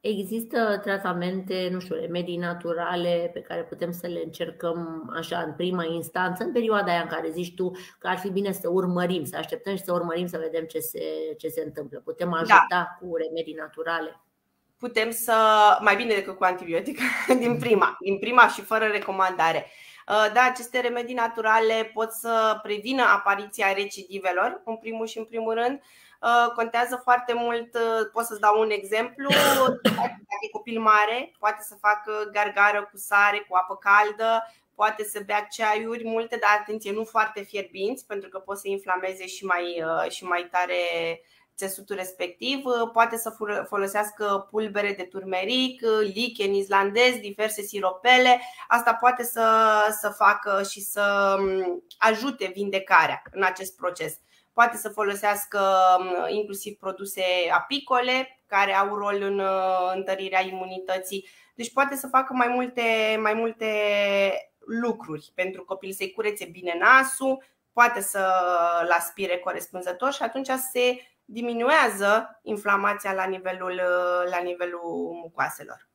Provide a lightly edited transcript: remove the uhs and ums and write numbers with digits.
Există tratamente, nu știu, remedii naturale pe care putem să le încercăm așa în prima instanță, în perioada aia în care zici tu că ar fi bine să urmărim, să așteptăm și să urmărim să vedem ce se întâmplă. Putem Da, ajuta cu remedii naturale? putem să, mai bine decât cu antibiotic, din prima și fără recomandare. Da, aceste remedii naturale pot să prevină apariția recidivelor, în primul și în primul rând. Contează foarte mult, pot să-ți dau un exemplu. Dacă e copil mare, poate să facă gargară cu sare, cu apă caldă, poate să bea ceaiuri multe, dar atenție, nu foarte fierbinți, pentru că pot să inflameze și mai tare țesutul respectiv. Poate să folosească pulbere de turmeric, lichen islandez, diverse siropele. Asta poate să facă și să ajute vindecarea în acest proces. Poate să folosească inclusiv produse apicole care au rol în întărirea imunității. Deci poate să facă mai multe lucruri pentru copil, să-i curețe bine nasul, poate să-l aspire corespunzător și atunci se diminuează inflamația la nivelul mucoaselor.